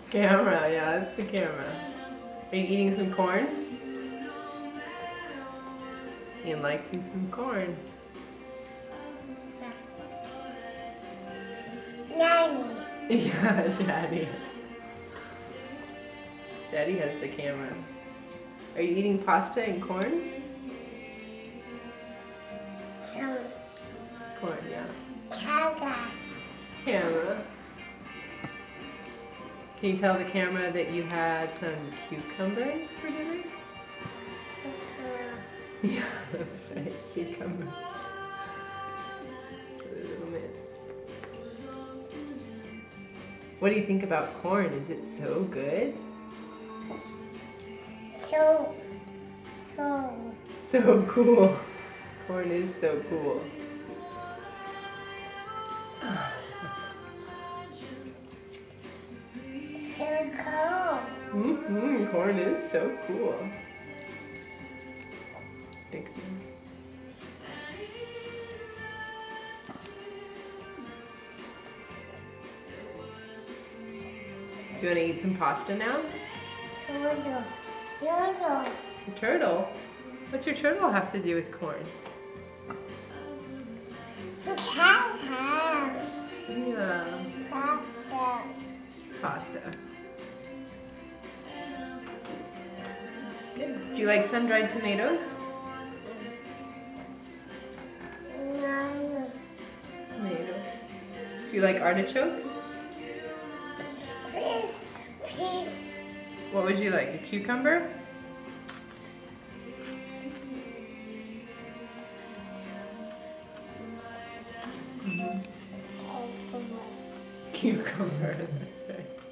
Camera, yeah, that's the camera. Are you eating some corn? Ian likes him some corn. Daddy. Yeah, Daddy. Daddy has the camera. Are you eating pasta and corn? Corn, yeah. Camera. Can you tell the camera that you had some cucumbers for dinner? Yeah, that's right, cucumber. A little bit. What do you think about corn? Is it so good? So cool. Corn is so cool. cold. Corn is so cool. Big one. Do you want to eat some pasta now? Turtle. A turtle? What's your turtle have to do with corn? Cat house. Yeah. Pasta. Pasta. Good. Do you like sun-dried tomatoes? No. Tomatoes. Do you like artichokes? Please. What would you like? A cucumber? Cucumber, that's right.